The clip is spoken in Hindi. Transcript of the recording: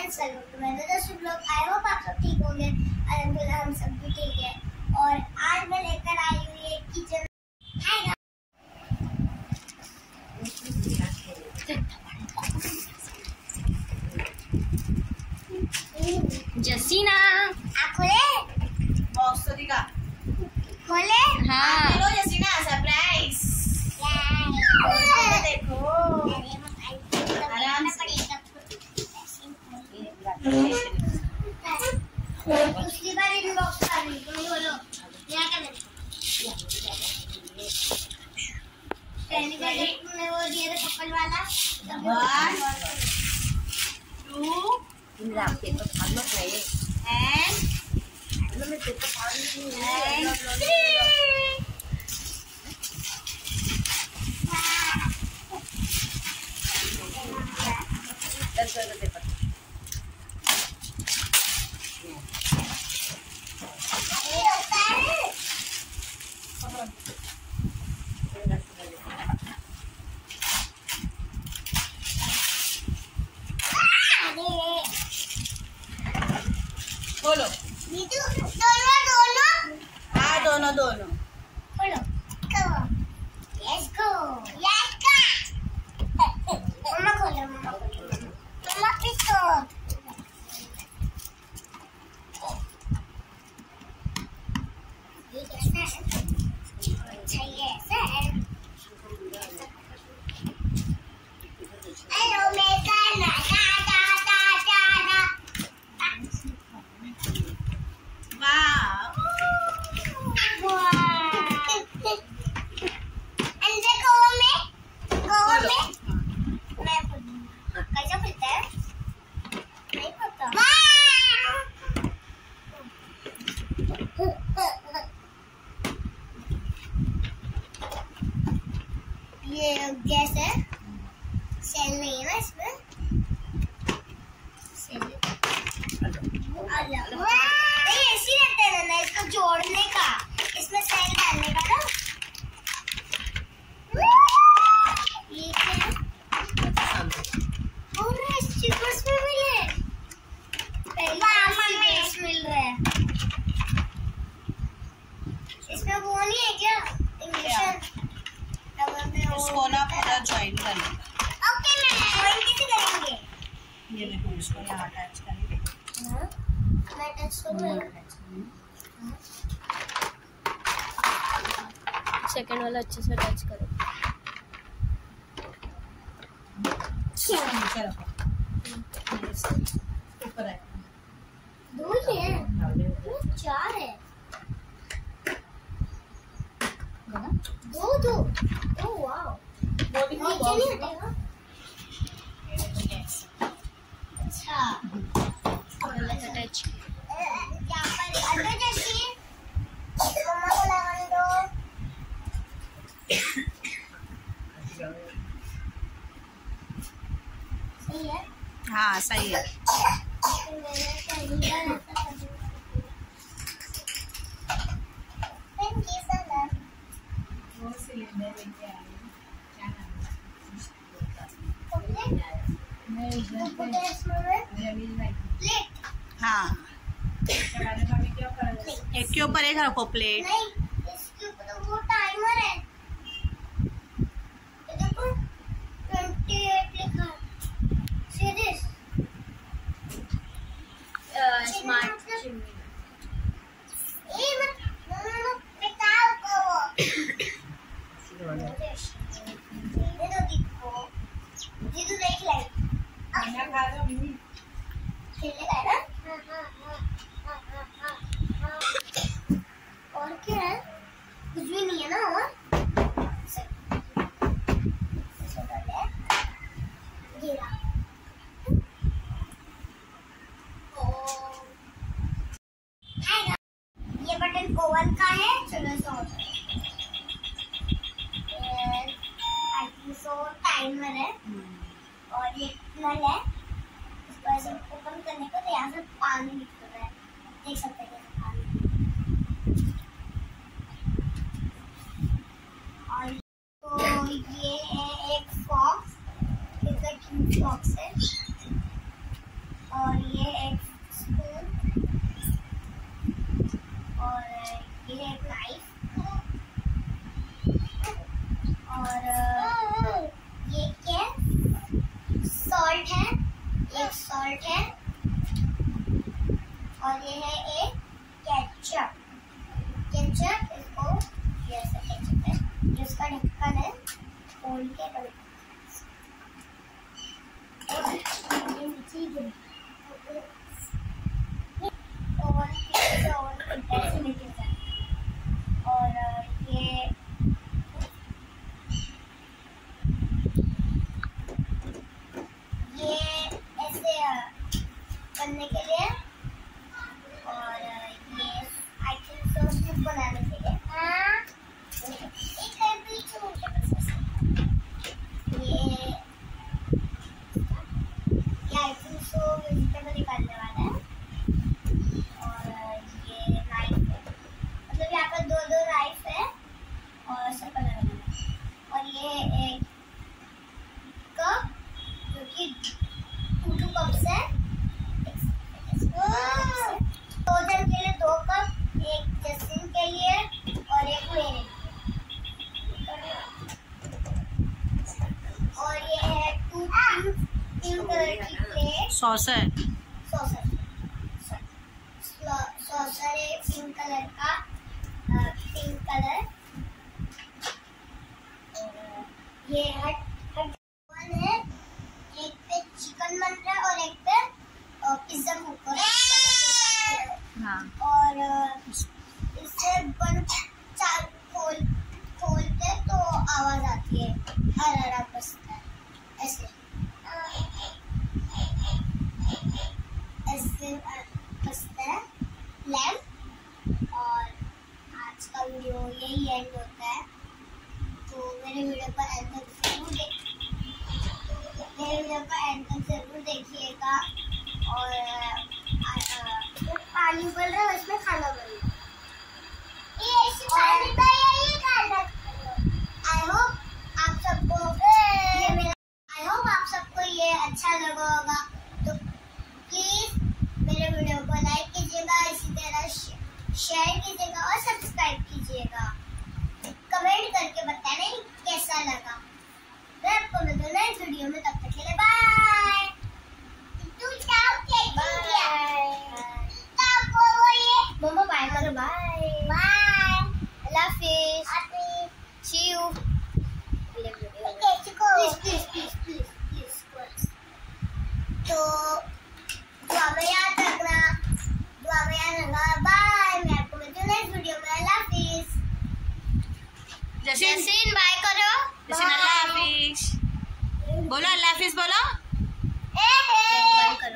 एंड सैल्यूट टू माय दोस्तों लोग। आई होप आप सब ठीक होंगे। अल्हम्दुलिल्लाह हम सब भी ठीक है। और आज मैं लेकर आई हूँ ये किचन। जसीना खोले बॉक्स तो दिखा। खोले हाँ हेलो जसीना सरप्राइज। देखो आराम से दूसरी बार इन बॉक्स का नहीं बोलो क्या कर पहली बार तुमने वो दिया था कपल वाला 1 2 बोलो हाँ दोनों खोलो लेट्स गो मम्मा खोलो मम्मा पिसो ये कैसा है अच्छा ये ऐसा है हेलो मेरा ये गैस है, सेल नहीं है ना इसमें। ये ऐसी रहता है ना इसको जोड़ने का, इसमें सेल डालने का ना। ये क्या है? स्टिकर्स भी मिले, स्टिकर्स मिल रहे हैं। इसमें वो नहीं है क्या इंग्लिश? इसको ना पूरा ज्वाइन कर लो। ओके मैम, ज्वाइन कैसे करेंगे? ये देखो इसको यहाँ अटैच करेंगे। हाँ, मैं अटैच करूँगा। सेकंड वाला अच्छे से अटैच करो। नीचे रखो। ऊपर है। दो ही है, चार है। दो ओह वाओ, नीचे नहीं हटेगा। अच्छा अटैच यहाँ पर अंदर जैसी मम्मा को लगाने दो। सही है? हाँ सही है। मैंने पहली बार ऐसा कर थैंक यू सो मच। वो सिलेंडर लेके आई हूँ। क्या नाम है? हाँ एक के ऊपर एक रखो प्लेट। नहीं, इसके ऊपर तो वो टाइमर है। ये देखो 28 लिखा है। See this? स्मार्ट ये मत बताओ को ये तो देखो दीदी देख ले खाना खा लो मिनी। खेलेगा ना। और क्या है? कुछ भी नहीं है ना। और ये बटन ओवन का है। चलो सो टाइमर है और ये नल है। इसको ऐसे ओपन करने को तो यहाँ से पानी निकल रहा है, देख सकते हैं कैसे पानी। और तो ये है एक फॉक्स, इसका क्यूट फॉक्स है। और ये है एक नाइफ और ये क्या है? सॉल्ट है, एक सॉल्ट है और ये है एक केचप। केचप इसको ये ऐसा केचप है, जिसका ढक्कन है खोल के और ये ऐसे करने के लिए और ये आई थिंक सॉस बनाने के लिए एक है पीछे उनके पास ये आई थिंक सो वेजिटेबल निकालने वाला है और ये नाइफ है, मतलब यहाँ पर दो नाइफ है और सब बनाने वाला है और ये एक कप जो कि 2 कप्स है, भोजन के लिए 2 कप, एक जसिन के लिए और एक मेरे लिए। और ये है 2 पिंक कलर की प्लेट, सॉसर सॉसर है पिंक कलर का, पिंक कलर। ये हट है, एक पे चिकन बन रहा है और एक पे पिज्जा कुकर है। हाँ और इससे बन खोलते तो आवाज आती है, हरा बजता है ऐसे बजता है लैम्प। और आज का वीडियो यही एंड होता है, तो मेरे वीडियो पर एंड तक जरूर देखिएगा। और पानी उबल रहा है, उसमें खाना बन रहा है। आई होप आप सबको ये अच्छा लगा होगा, तो प्लीज मेरे वीडियो को लाइक कीजिएगा, इसी तरह शेयर कीजिएगा और सब्सक्राइब कीजिएगा। कमेंट करके बताना कैसा लगा। मैं आपको मिलूंगा नेक्स्ट वीडियो में, तब तक के लिए बाय। मम्मा बाय करो, बाय बाय, अल्लाह हाफिज़, सी यू। प्लीज तो दुआ में याद रखना, बाय। मैं आपको मिलती हूँ नेक्स्ट वीडियो में, अल्लाह हाफिज़। जसीन बाय करो, जसीन अल्लाह हाफिज बोलो, अल्लाह हाफिज बोलो। बंद करो।